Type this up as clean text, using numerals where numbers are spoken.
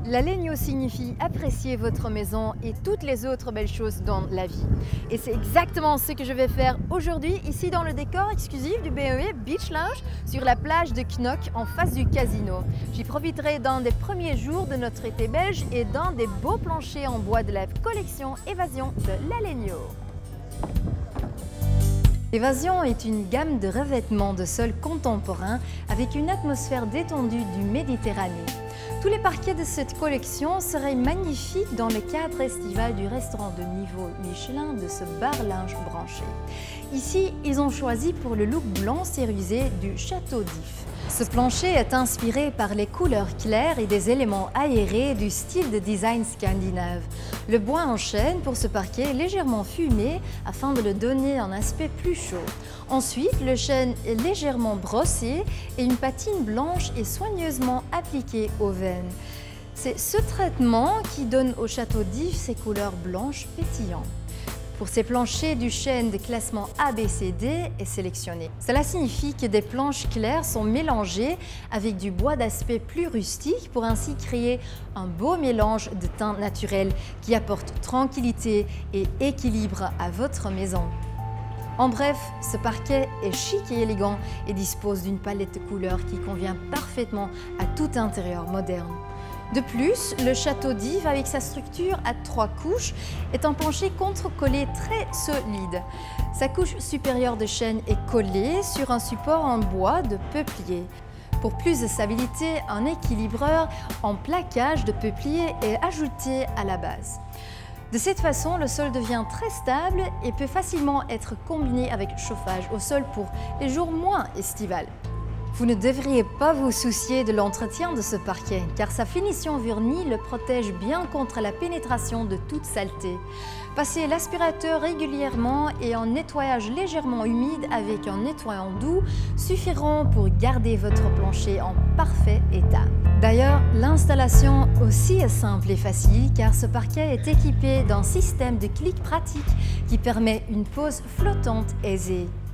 L'Alegno signifie apprécier votre maison et toutes les autres belles choses dans la vie. Et c'est exactement ce que je vais faire aujourd'hui, ici dans le décor exclusif du BEE Beach Lounge, sur la plage de Knock en face du casino. J'y profiterai dans des premiers jours de notre été belge et dans des beaux planchers en bois de la collection Évasion de l'Alegno. Évasion est une gamme de revêtements de sol contemporains avec une atmosphère détendue du Méditerranée. Tous les parquets de cette collection seraient magnifiques dans le cadre estival du restaurant de niveau Michelin de ce bar linge branché. Ici, ils ont choisi pour le look blanc cérusé du Château d'If. Ce plancher est inspiré par les couleurs claires et des éléments aérés du style de design scandinave. Le bois en chêne pour ce parquet est légèrement fumé afin de le donner un aspect plus chaud. Ensuite, le chêne est légèrement brossé et une patine blanche est soigneusement appliquée aux veines. C'est ce traitement qui donne au Château d'If ses couleurs blanches pétillantes. Pour ces planchers, du chêne de classement ABCD est sélectionné. Cela signifie que des planches claires sont mélangées avec du bois d'aspect plus rustique pour ainsi créer un beau mélange de teintes naturelles qui apporte tranquillité et équilibre à votre maison. En bref, ce parquet est chic et élégant et dispose d'une palette de couleurs qui convient parfaitement à tout intérieur moderne. De plus, le Château d'If, avec sa structure à 3 couches, est un plancher contre-collé très solide. Sa couche supérieure de chêne est collée sur un support en bois de peuplier. Pour plus de stabilité, un équilibreur en plaquage de peuplier est ajouté à la base. De cette façon, le sol devient très stable et peut facilement être combiné avec chauffage au sol pour les jours moins estivales. Vous ne devriez pas vous soucier de l'entretien de ce parquet, car sa finition vernie le protège bien contre la pénétration de toute saleté. Passez l'aspirateur régulièrement et un nettoyage légèrement humide avec un nettoyant doux suffiront pour garder votre plancher en parfait état. D'ailleurs, l'installation aussi est simple et facile car ce parquet est équipé d'un système de clic pratique qui permet une pose flottante aisée.